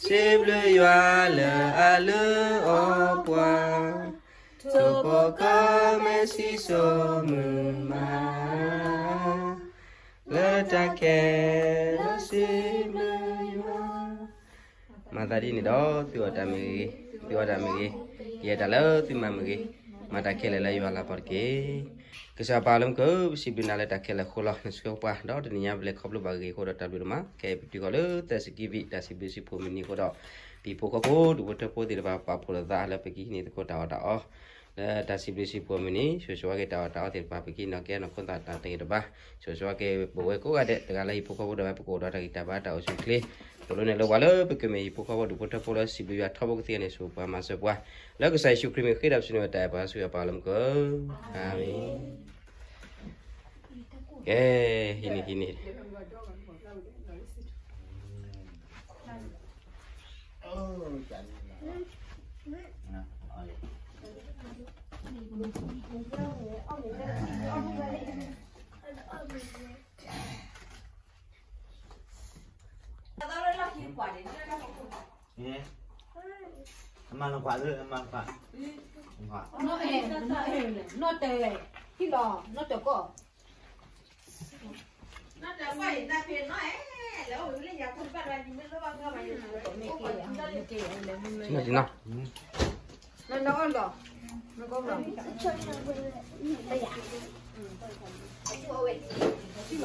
xếp lưỡi hoa lờ à lơ ô qua cho bò có mẹ xí xô mừng mà lơ ta kè lơ xếp lưỡi hoa mà ta đi này đó tôi đã mì kia đã lơ tôi mà mì mà ta kè lưỡi hoa là porque cái sao ba lắm cứ si bên nào ta kè là khô lỏng sưu pa đó thì nhà về khóc lúc bagi khô đó ta bị mà cái bị gọi là ta sẽ kí vị ta sẽ bị si phụ mình khô đó bị phụ khô đủ vật phụ thì là ba phụ là ta là bagi này khô đào đào ta sẽ bị si phụ mình số cái đào đào thì ba bagi nó kia nó không ta tiền đó ba số cái bộ cái cố cái đấy từ lại phụ khô đó phụ đó ta ba đào số kia rồi này là quá lớn bởi vì mình phụ khô đủ vật phụ là si bị tháo cái tiền này số pa mà số quaแล้วก็ใส่ชูครีมขึ้นดับสิ่งแต่ป้าสุยาปาลมก็อามีเอ้ฮินี่ mà nó quả rồi mà quả nó tệ cái đò nó cho có nó là phải ra tiền nó ấyแล้วอยู่ในยาคุณป้าอะไรนี่ไม่รู้ว่าเข้ามาอยู่ไหน nó gì nào nó ăn rồi nó có rồi bây giờ chị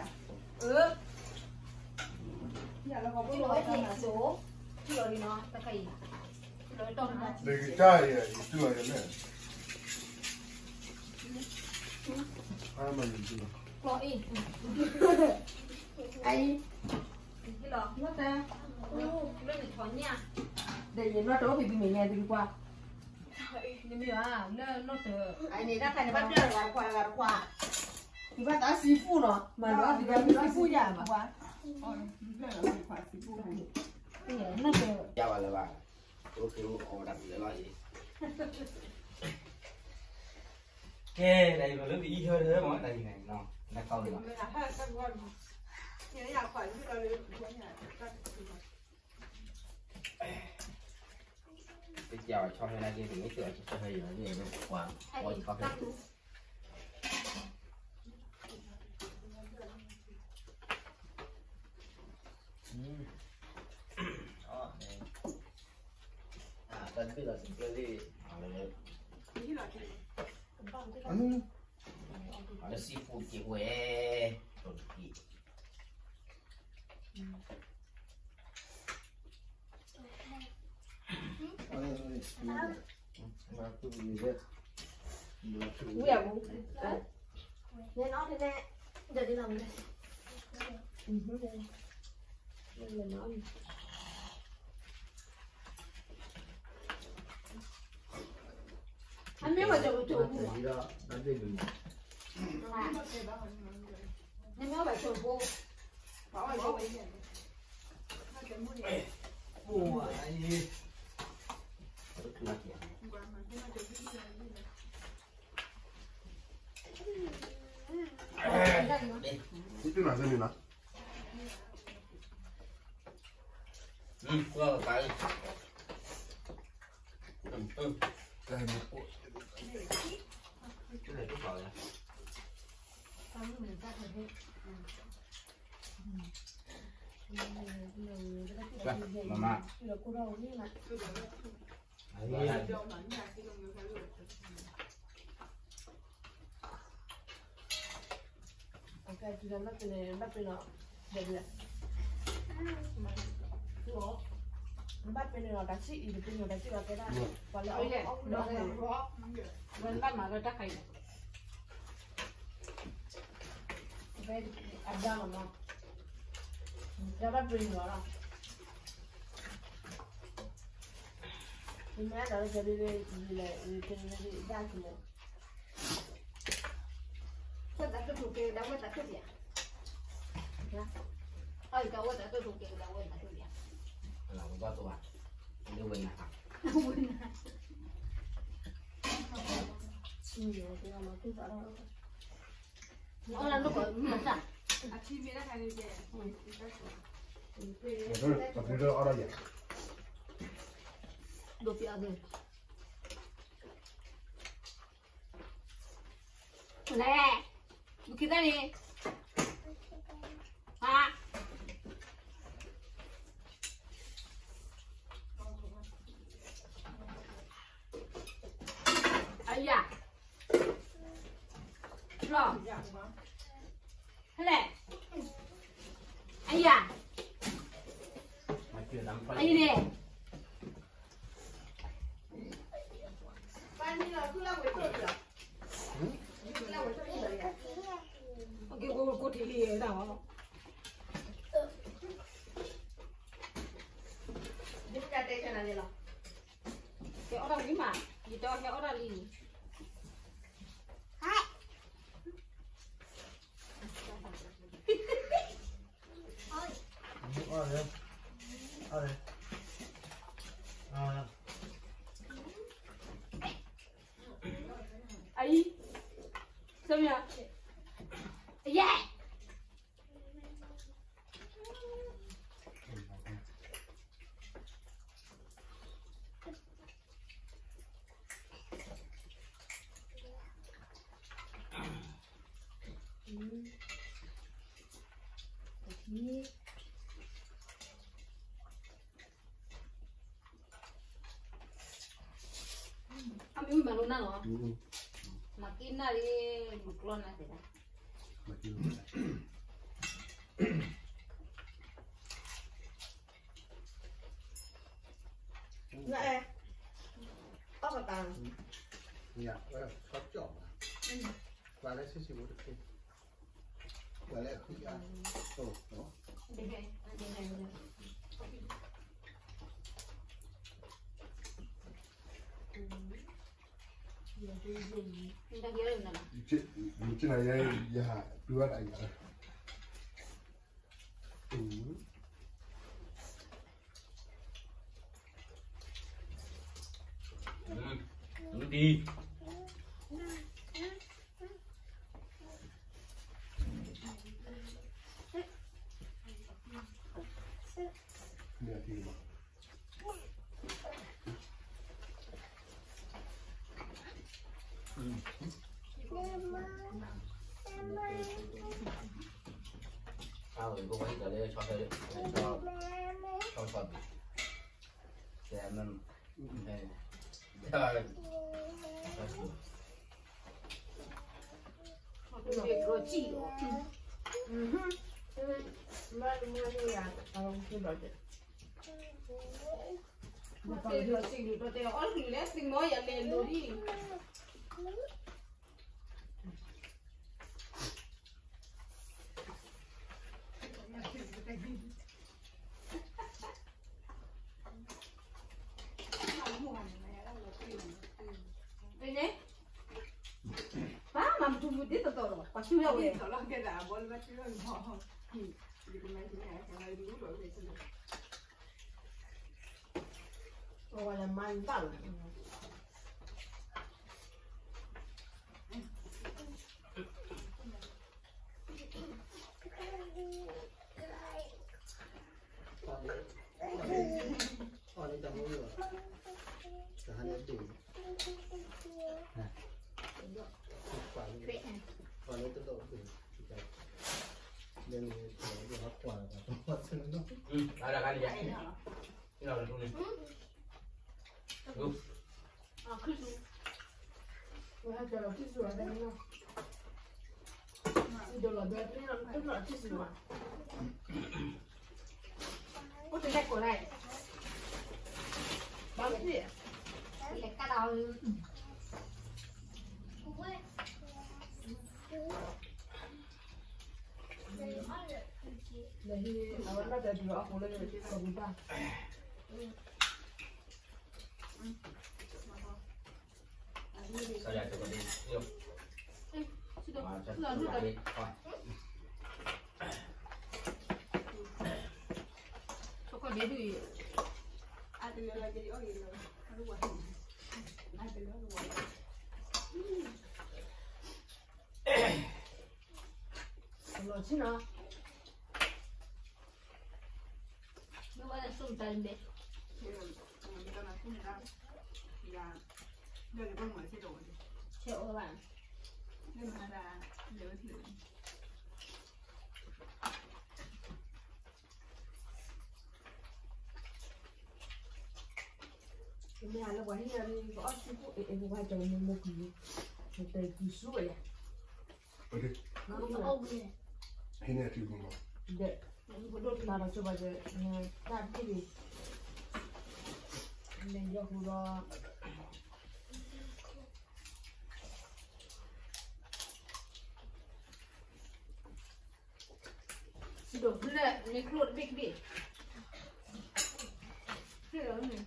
lỗi đi nó ta khay lỗi to nó để cái chai này chưa là này mình chưa lỗi ai cái lọ nó ta nó bị thoáng nha để nhìn nó trốn thì mình nghe đi qua nhưng bây giờ nó từ anh này đã phải bắt được là quà thì bắt đã xí phu nó mà nó thì nó xí phu nhà mà quá nó từ chào bà là bà tôi kêu ồ đặt để lo gì cái này mà nó bị hơi thế mà đây này nó là câu này cái chào cho hay là kia thì mấy tựa cho hay là gì nó quá ôi có cái cần bây giờ cái gì nó seafood chị quê nguy à bố nên nó thế nè giờ đi làm đây nên nó anh biết mà chỗ nên nó phải chỗ vô itu nasi ni nak qua cái dah buku cái này đúng rồi mama ok chị làm bắt bên nó để được bắt bên nó đá xị thì bên nó đá xị là cái đó còn lại ông nó vẫn bắt mà nó chắc hay về ăn ra mà ra bắt bên nó rồi mẹ đó là đi ra thì Tôi đã tôi kêu đâu có cái gì ơi cậu đã tôi kêu đâu có cái gì là không có tôi đưa mình nào nó là nó có mất à tapi dia ada je đồ bịa rồi này kita nih hả ayah lo hele ayah mà chưa đắm phải ayah nè Bạn đi là cứ lau cái cửa kìa. Cứ lau cái chỗ gì đấy. cái cô thì lì ở đâu Đi ra đây cho nó đi nào. cái ở đâu đi mà gì cho cái ở đâu đi ấy sao nhỉ yeah Kami uy malu na no. Makin na di buklon na sila. Dạ. Ốc vào tàng. Dạ, sót chọn à. Và lấy xíu xíu được không? Và lấy khỉ à. Ồ, đó. Kita kira mana? Mungkin aja ya dua aja. đi Lihat ini mah. sao thì cô ấy ở đây cho đây cho phần để mình này Việc rồi chị. Mà đi à. Cái đó chứ. Việc rồi chị rồi thì ở thì lấy tiền nói giờ lên rồi đi. Đây nhé. Mà tunggu dia tahu pasti udah udah. Kalau kita boleh baca kan. Di rumah sini ya, kalau dulu baru bisa. Oh, ada mantap. Con đi tao mua rồi. Cả hai đứa đủ. Còn lấy tốc độ đủ. Nên để hấp quả và hấp chân nó. ada kali ya ini udah dulu Khusus. Wah, kalau tisu ada ni. Sudah lah, berarti nak tu nak tisu mah. Có tiền của này. Bao nhiêu? Để cá đầu. Jadi awak nak jadi aku lagi macam kabuta. sao giờ cho con đi yêu Sudah. mà chân Sudah, đi sudah. thôi Cho dia đi. Ada lagi jadi orang ini. Aduh, wah. Ada lagi wah. Kalau Cina, Nó gọi là sùng tần đấy. người ta nói không người ta là đưa cái bông mới sẽ đổ đi chịu các bạn nên mà là nhớ thử bây giờ là quán nhà đi có sư phụ em qua chồng một kỳ một tề kỳ suối à 어디? nó 해내 들고 뭐. 네 나도 좀 봐줘 그냥 딱 TV 근데 이제 그거 Đồ là mình luộc bịch bỉ. Cái đó này.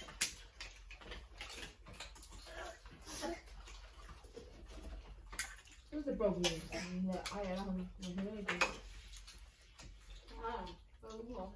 What's the problem? I am đúng rồi.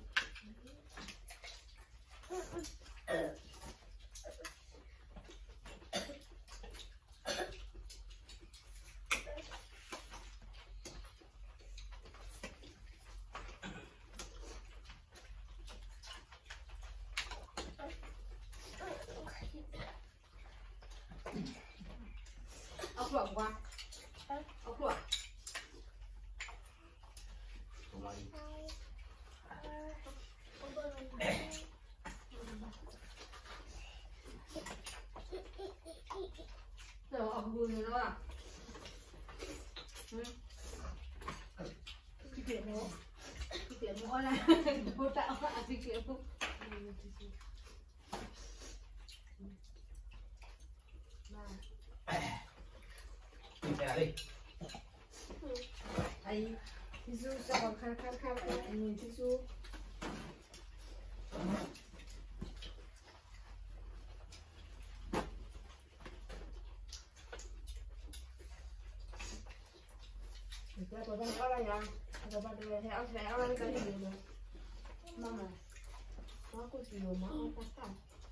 Ốc luộc qua. Ốc luộc. Rồi ốc bùn nữa à? Cái chuyện nữa. Cái chuyện nữa là vô tạo à cái chuyện không? đi. Ai, tisu sao khăn anh tisu. Kita có đang ở đây à? Kita bắt đầu theo theo ở đây cái gì nữa? Mama, nó có gì mà nó tắt tắt.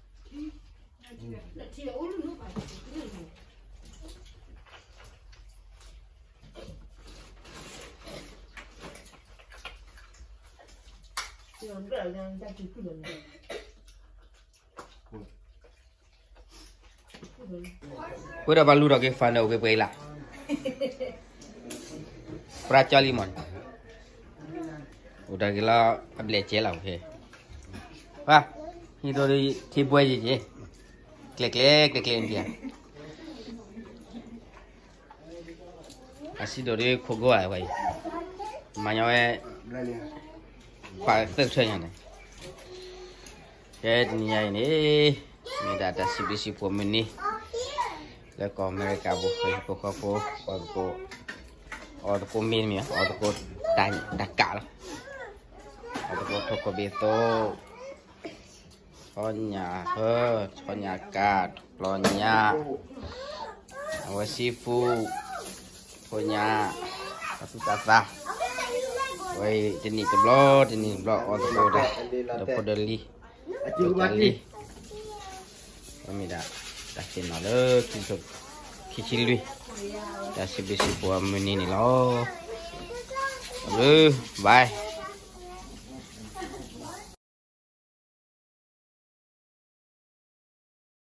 Là chỉ là uống nước phải cái gì? Kau dah balu dah ke fan dah ke pela. Praca limon. Udah gila belajar lah okey. Wah, ini tu di tipu aja je. Klik dia. Asyik dari kogo lah wei. Macam phải tự chơi nhà này cái nhà này mình đã CBC của mình đi là có America bộ phải có cô mình ở cô đặt cả đó ở cô thuộc có biết to có nhà hơ có nhà cả lo nhà ở sifu có nhà satu Woi, jenis blok on the deli. Kami dah kenal le, kita kecil lui. Dah sebesi buat meni ni lo. Bye.